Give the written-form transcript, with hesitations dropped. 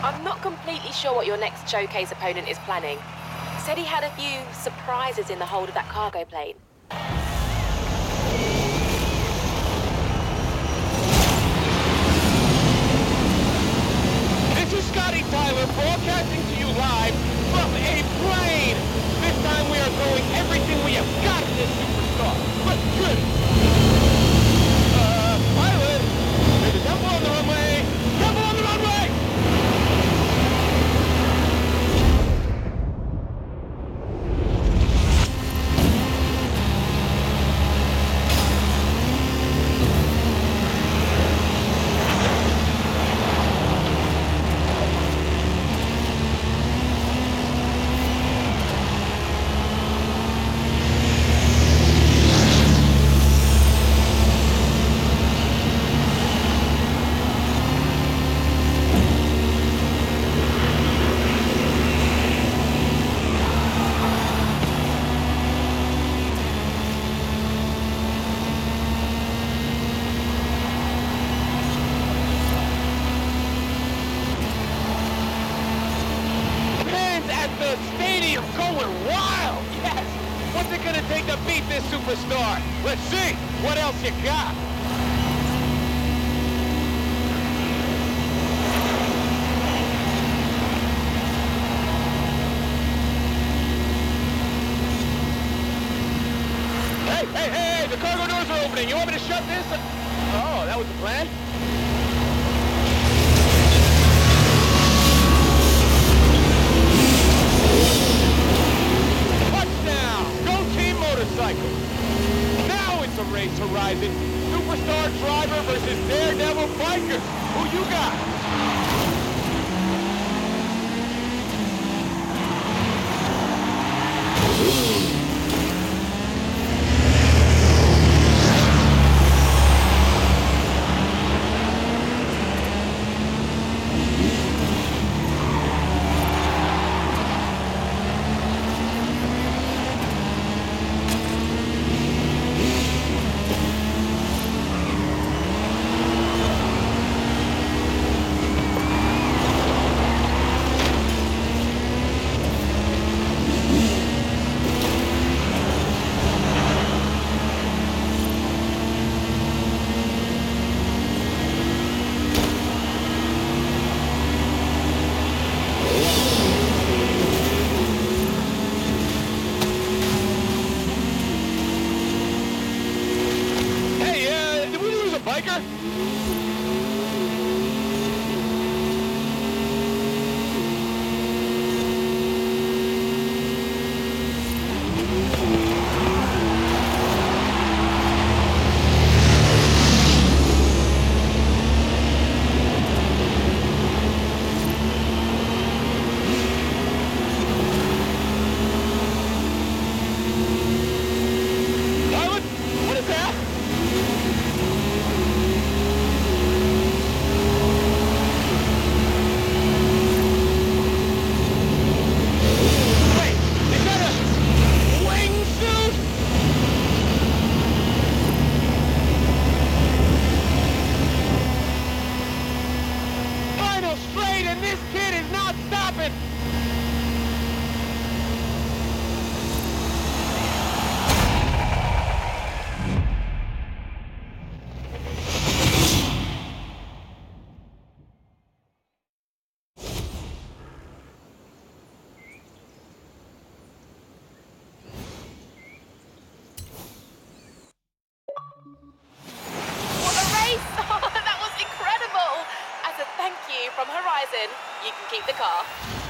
I'm not completely sure what your next showcase opponent is planning. Said he had a few surprises in the hold of that cargo plane. This is Scotty Tyler broadcasting to you live from a plane. This time we are throwing everything we have got at this superstar. Let's get it. Pilot, there's a temple on the runway. Temple on the runway! The stadium going wild! Yes! What's it gonna take to beat this superstar? Let's see! What else you got? Hey! The cargo doors are opening! You want me to shut this? Oh, that was the plan? Motorcycle. Now it's a race, Horizon. Superstar driver versus daredevil biker. Who you got? Biker? What is that? Straight, and this kid is not stopping! What a race! Oh, that was incredible! As a thank you from Horizon, you can keep the car.